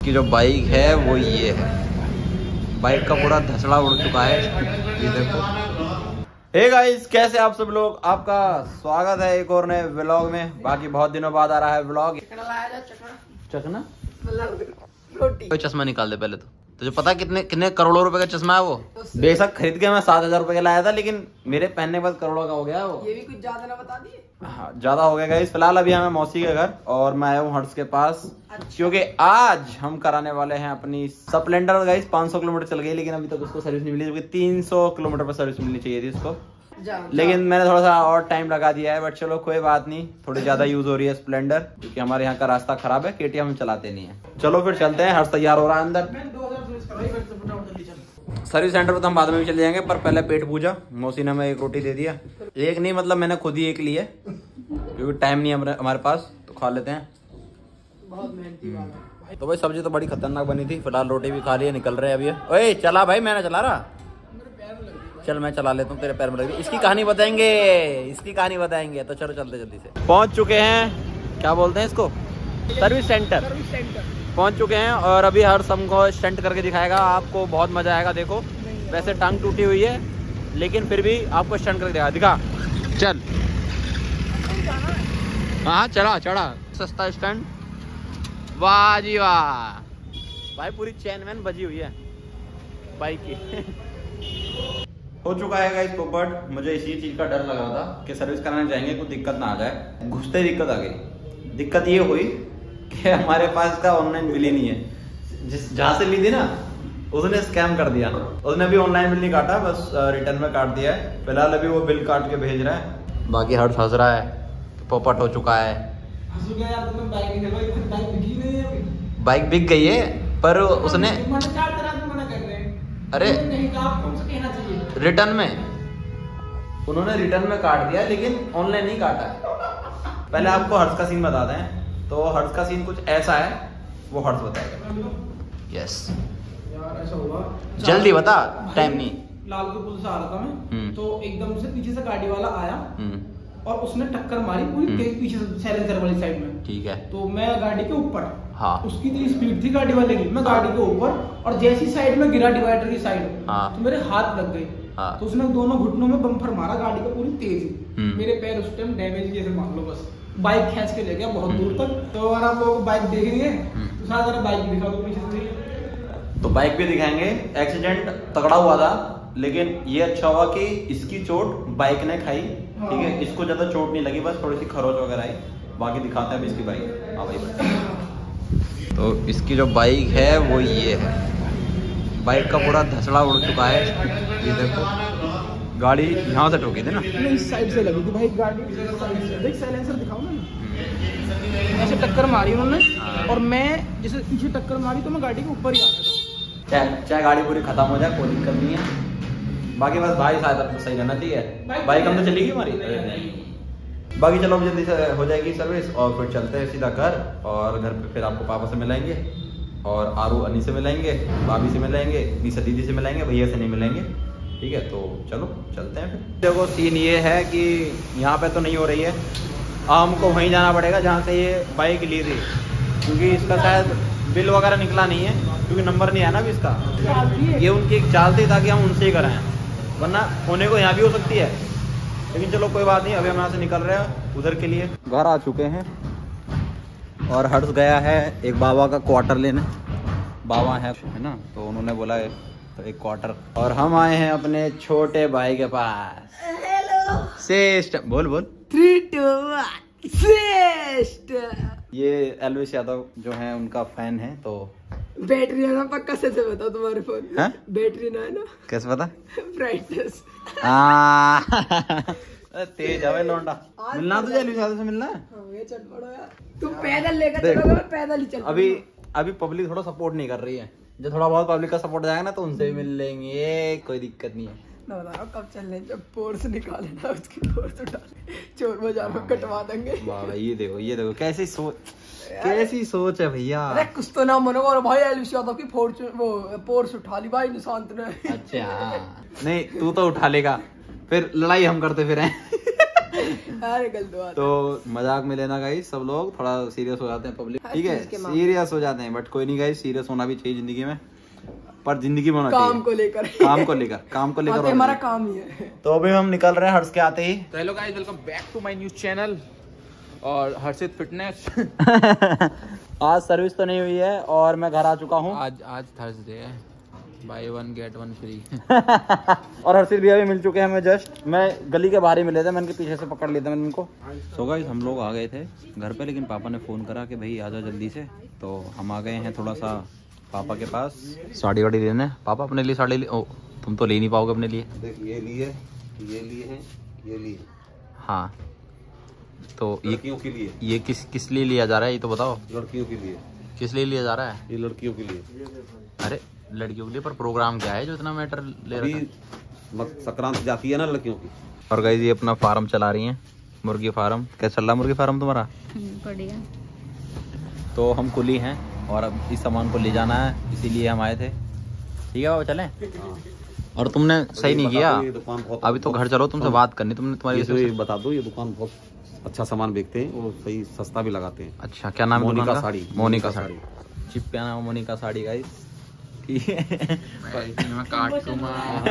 इसकी जो बाइक है वो ये है, बाइक का पूरा धसड़ा उड़ चुका है, ये देखो। हे गाइस, कैसे आप सब लोग, आपका स्वागत है एक और नए व्लॉग में। बाकी बहुत दिनों बाद आ रहा है व्लॉग। चखना रोटी। कोई चश्मा निकाल दे पहले तो। तुझे पता है कितने करोड़ों रुपए का चश्मा है वो? बेशक खरीद के मैं 7,000 रुपए का लाया था, लेकिन मेरे पहनने के बाद करोड़ों का हो गया वो। ये भी कुछ ज्यादा ना बता दिए। हाँ, ज्यादा हो गया गाइस। फिलहाल अभी हमें मौसी के घर और मैं आया हूँ हर्ष के पास। अच्छा। क्योंकि आज हम कराने वाले हैं अपनी स्प्लेंडर गाइस। 500 किलोमीटर चल गई, लेकिन अभी तक उसको सर्विस नहीं मिली, क्योंकि 300 किलोमीटर पर सर्विस मिलनी चाहिए थी उसको। लेकिन मैंने थोड़ा सा और टाइम लगा दिया है, बट चलो कोई बात नहीं। थोड़ी ज्यादा यूज हो रही है स्प्लेंडर, क्योंकि हमारे यहाँ का रास्ता खराब है, केटीएम हम चलाते नहीं है। चलो फिर चलते हैं। हर्ष तैयार हो रहा है अंदर। सर्विस सेंटर पर तो हम बाद में भी चले जाएंगे, पर पहले पेट पूजा। मौसी ने हमें एक रोटी दे दिया, एक नहीं मतलब मैंने खुद ही एक ली है, क्योंकि टाइम नहीं है हमारे पास, तो खा लेते हैं। बहुत मेहनती वाला। तो भाई सब्जी तो बड़ी खतरनाक बनी थी। फिलहाल रोटी भी खा ली है, निकल रहे हैं अभी। ओए चला भाई, मैंने चला रहा। चल मैं चला लेता हूँ, तेरे पैर में लग रही। इसकी कहानी बताएंगे, तो चलो चलते जल्दी से। पहुंच चुके हैं, क्या बोलते हैं इसको, सर्विस सेंटर पहुंच चुके हैं। और अभी हर हमको स्टंट करके दिखाएगा, आपको बहुत मजा आएगा। देखो वैसे टांग टूटी हुई है, लेकिन फिर भी आपको स्टंट करके दिखा। चल हाँ चढ़ा सस्ता स्टंट। वाह जी वाह भाई, पूरी चैन वैन बजी हुई है बाइक की। हो चुका है गाइस पोपट। मुझे इसी चीज का डर लग रहा था कि सर्विस कराने जाएंगे कुछ दिक्कत ना आ जाए। घुसते ही दिक्कत आ गई। दिक्कत ये हुई कि हमारे पास का ऑनलाइन बिल ही नहीं है। जहाँ से ली थी ना, उसने स्कैम कर दिया। उसने भी ऑनलाइन बिल नहीं काटा, बस रिटर्न में काट दिया है। फिलहाल अभी वो बिल काट के भेज रहा है। बाकी हर्ष हंस रहा है, पोपट हो चुका है। बाइक बिक गई है, पर उसने अरे रिटर्न में उन्होंने रिटर्न में काट दिया, लेकिन ऑनलाइन नहीं काटा है। पहले आपको हर्ष का सीन बता दें, तो हर्ष का सीन कुछ ऐसा है, वो हर्ष बताएगा। यस यार ऐसा हुआ, जल्दी बता, टाइम नहीं। लालपुर पुल से आ रहा था मैं, तो एकदम से पीछे से गाड़ी वाला आया और उसने टक्कर मारी पूरी तेज पीछे से साइलेंसर वाली साइड में। ठीक है। तो मैं गाड़ी के ऊपर, हाँ, उसकी इतनी स्पीड थी गाड़ी वाले की, मैं गाड़ी के ऊपर, और जैसी साइड में गिरा डिवाइडर की साइड, हाँ, तो मेरे हाथ लग गए। हाँ। तो उसने दोनों घुटनों में बम्पर मारा गाड़ी का पूरी तेज। मेरे पैर उस टाइम डैमेज जैसे मान लो, बस बाइक खींच के ले गया बहुत दूर तक। तो अगर आप लोग बाइक देख रही है तो साथ बाइक दिखा दो पीछे से। तो बाइक भी दिखाएंगे। एक्सीडेंट तगड़ा हुआ था, लेकिन ये अच्छा हुआ कि इसकी चोट बाइक ने खाई। ठीक है, इसको ज्यादा चोट नहीं लगी, बस थोड़ी सी खरोच वगैरह आई। बाकी दिखाते हैं अभी इसकी बाइक। हाँ भाई, तो इसकी जो बाइक है वो ये है। बाइक का पूरा धसड़ा उड़ चुका है, ये देखो। गाड़ी यहाँ से ठोकी थी ना, इस साइड से लगी थी भाई गाड़ी, देख साइलेंसर दिखाओ ना। ऐसे टक्कर मारी उन्होंने, और मैं जैसे पीछे टक्कर मारी तो मैं गाड़ी के ऊपर ही आ गया था। चाहे गाड़ी पूरी खत्म हो जाए, कोई दिक्कत नहीं है। बाकी बस भाई शायद सही रहना चाहिए। बाइक हम तो चलेगी हमारी। बाकी चलो जल्दी से हो जाएगी सर्विस, और फिर चलते हैं सीधा घर। और घर पे फिर आपको पापा से मिलाएंगे, और आरू अन्नी से मिलाएंगे, भाभी से मिलाएंगे, निशा दीदी से मिलाएंगे, भैया से नहीं मिलाएंगे। ठीक है, तो चलो चलते हैं फिर। देखो सीन ये है कि यहाँ पे तो नहीं हो रही है, हमको वहीं जाना पड़ेगा जहाँ से ये बाइक ली थी, क्योंकि इसका शायद बिल वगैरह निकला नहीं है, क्योंकि नंबर नहीं आया ना अभी इसका। ये उनकी एक चाल थी ताकि हम उनसे ही कराएं, वरना होने को यहाँ भी हो सकती है। लेकिन चलो कोई बात नहीं, अभी हम यहाँ से निकल रहे हैं उधर के लिए। घर आ चुके हैं, और हर्ष गया है एक बाबा का क्वार्टर लेने। बाबा है ना, तो उन्होंने बोला है तो एक क्वार्टर। और हम आए हैं अपने छोटे भाई के पास। हेलो श्रेष्ठ, बोल 3, 2, 1 श्रेष्ठ। ये एलविस यादव जो है उनका फैन है। तो बैटरी है ना, पक्का से बताओ तुम्हारे फोन में बैटरी ना है ना? कैसे पता? ब्राइटनेस तेज है लौंडा। मिलना तुझे एलविस यादव से मिलना है? चल पड़ो यार, तुम पैदल लेकर चलोगे, मैं पैदल ही चल। अभी पब्लिक थोड़ा सपोर्ट नहीं कर रही है। जो थोड़ा बहुत पब्लिक का सपोर्ट जाएगा ना, तो उनसे भी मिल लेंगे, कोई दिक्कत नहीं है। ना बताओ कब चल रहे, जब पोर्स निकाले ना, उसकी पोर्स उठा चोर बाजार में कटवा देंगे। वाह ये देखो कैसी सोच है भैया। अरे कुछ तो ना मनो, और भाई एलविस यादव की पोर्स उठा ली भाई निशांत ने। अच्छा नहीं, तू तो उठा लेगा, फिर लड़ाई हम करते फिर हैं। अरे गलत बात। तो मजाक में लेना गाइस, सब लोग थोड़ा सीरियस हो जाते हैं पब्लिक, ठीक है, सीरियस हो जाते हैं, बट कोई नहीं गाइस, सीरियस होना भी चाहिए जिंदगी में, पर जिंदगी में होना चाहिए काम को लेकर हमारा काम ही है। तो अभी हम निकल रहे हैं हर्ष के आते ही। तो hello guys, welcome back to my new channel और हर्षित फिटनेस। आज सर्विस तो नहीं हुई है और मैं घर आ चुका हूँ। आज थर्सडे है, बाय 1 गेट 1 फ्री। और हर्षित भैया भी मिल चुके हैं। मैं गली के बाहर ही मिले थे, मैं उनके पीछे से पकड़ लिया था मैंने उनको। सो गाइस हम लोग आ गए थे घर पे, लेकिन पापा ने फ़ोन करा कि भाई आ जाओ जल्दी से, तो हम आ गए हैं थोड़ा सा पापा के पास साड़ी वाड़ी लेने। पापा अपने लिए साड़ी ले, ओ तुम तो ले नहीं पाओगे अपने लिए। देख ये लिए हैं, ये लिए। हाँ तो लड़कियों के लिए ये किस लिए लिया जा रहा है ये तो बताओ। लड़कियों के लिए। किस लिए लिया जा रहा है ये? लड़कियों के लिए। अरे लड़कियों के लिए, पर प्रोग्राम क्या है जो इतना मैटर ले रहा है? संक्रांत जाती है ना लड़कियों की। और गाइस ये अपना फार्म चला रही हैं, मुर्गी फार्म। कैसा चल रहा मुर्गी फार्म तुम्हारा? बढ़िया। तो हम कुली हैं और अब इस सामान को ले जाना है, इसीलिए हम आए थे। ठीक है बाबा चलें? और तुमने सही नहीं किया, अभी तो घर चलो, तुमसे बात करनी। तुम्हारी बता दो, ये दुकान बहुत अच्छा सामान बेचते हैं और सही सस्ता भी लगाते हैं। अच्छा क्या नाम है? मोनिका साड़ी। मोनिका साड़ी। चिप क्या नाम है? मोनिका साड़ी गाइस। ठीक है मैं काट दूंगा।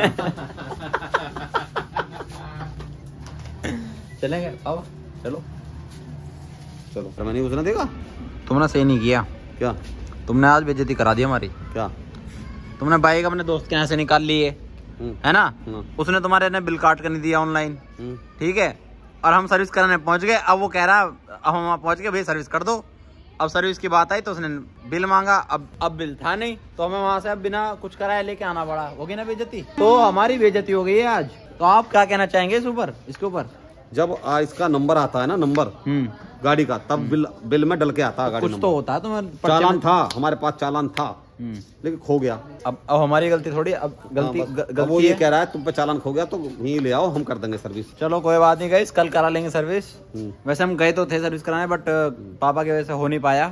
चलेंगे अब? चलो चलो। मैंने उसने देखा तुमने सही नहीं किया। क्या? तुमने आज बेइज्जती करा दी हमारी। क्या? तुमने बाइक अपने दोस्त के यहाँ से निकाल ली है ना? उसने तुम्हारे ने बिल काट कर नहीं दिया ऑनलाइन, ठीक है, और हम सर्विस कराने पहुंच गए। अब वो कह रहा अब हम पहुंच गए भाई सर्विस कर दो। अब सर्विस की बात आई तो उसने बिल मांगा। अब बिल था नहीं तो हमें वहां से अब बिना कुछ कराए लेके आना पड़ा। होगी ना बेइज्जती? तो हमारी बेइज्जती हो गई है आज। तो आप क्या कहना चाहेंगे इसके ऊपर? जब इसका नंबर आता है ना, नंबर गाड़ी का, तब बिल में डल के आता है गाड़ी कुछ तो होता है। तुम्हें चालान था, हमारे पास चालान था, लेकिन खो गया। अब हमारी गलती थोड़ी, अब गलती वो ये कह रहा है तुम पे चालान खो गया तो यहीं ले आओ, हम कर देंगे सर्विस। चलो कोई बात नहीं गाइस, कल करा लेंगे सर्विस। वैसे हम गए तो थे सर्विस कराने, बट पापा की वजह से हो नहीं पाया।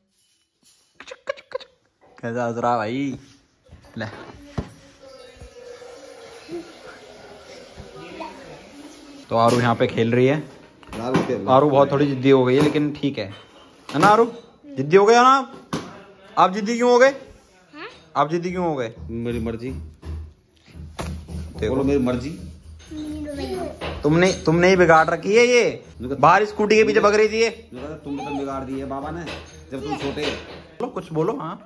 कैसा हंस रहा भाई? ले तो आरू यहाँ पे खेल रही है। आरू बहुत थोड़ी जिद्दी हो गई है, लेकिन ठीक है ना? आरू जिद्दी हो गया ना? आप जिद्दी क्यों हो गए? आप जिद्दी क्यों हो गए? मेरी मर्जी। बोलो मेरी मर्जी। तुमने ही बिगाड़ रखी है ये। बाहर स्कूटी के पीछे भग रही थी ये। तुमने तो बिगाड़ दी है बाबा ने जब तुम छोटे। बोलो कुछ बोलो। हाँ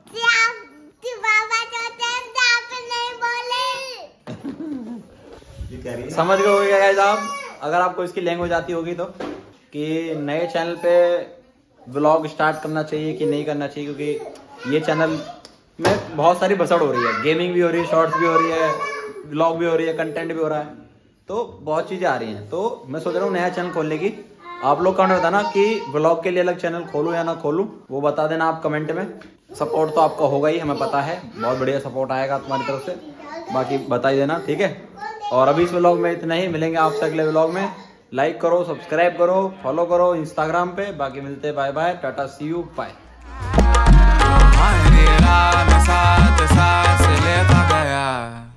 समझ गए होगे गाइस आप, अगर आपको इसकी लैंग्वेज आती होगी तो, कि नए चैनल पे व्लॉग स्टार्ट करना चाहिए कि नहीं करना चाहिए, क्योंकि ये चैनल में बहुत सारी बसड़ हो रही है। गेमिंग भी हो रही है, शॉर्ट्स भी हो रही है, व्लॉग भी हो रही है, कंटेंट भी हो रहा है, तो बहुत चीज़ें आ रही हैं। तो मैं सोच रहा हूँ नया चैनल खोलने की। आप लोग कमेंट बताना कि व्लॉग के लिए अलग चैनल खोलूँ या ना खोलूँ, वो बता देना आप कमेंट में। सपोर्ट तो आपका होगा ही, हमें पता है, बहुत बढ़िया सपोर्ट आएगा तुम्हारी तरफ से, बाकी बता ही देना, ठीक है। और अभी इस व्लॉग में इतना ही, मिलेंगे आपसे अगले व्लॉग में। लाइक करो, सब्सक्राइब करो, फॉलो करो इंस्टाग्राम पे। बाकी मिलते हैं, bye bye, tata, see you, bye. साथ लेता गया